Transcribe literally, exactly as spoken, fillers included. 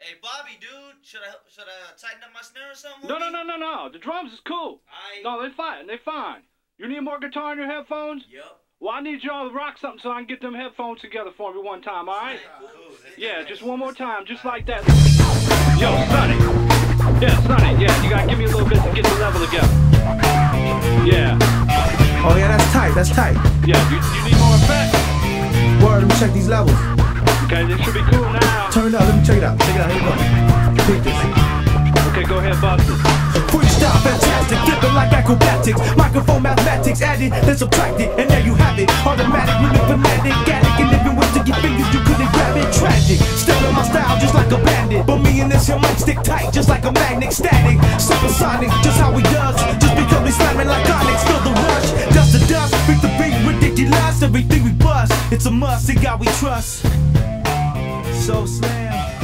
Hey, Bobby, dude, should I should I tighten up my snare or something? No, no, no, no, no. The drums is cool. I... No, they're fine. They're fine. You need more guitar in your headphones? Yep. Well, I need y'all to rock something so I can get them headphones together for me one time, all right? Cool. Yeah, just one more time, just like that. Yo, Sonny. Yeah, Sonny, yeah, you gotta give me a little bit to get the level together. Yeah. Oh, yeah, that's tight, that's tight. Yeah, you, you need more effects? Word, let me check these levels. Okay, this should be cool now. Turn it up, let me check it out. Check it out, here we go. Pick this. Okay, go ahead, bust it. Freestyle fantastic, flipping like acrobatics. Microphone mathematics, added, then subtracted, and there you have it. Automatic, living fanatic, addict, and living with sticky fingers, you couldn't grab it. Tragic, still in my style, just like a bandit. But me and this here mic stick tight, just like a magnet. Static, supersonic, just how we does. Just because we slamming like Onyx, feel the rush. Dust to dust, beat the beat, ridiculous. Everything we bust, it's a must, in God we trust. So slam.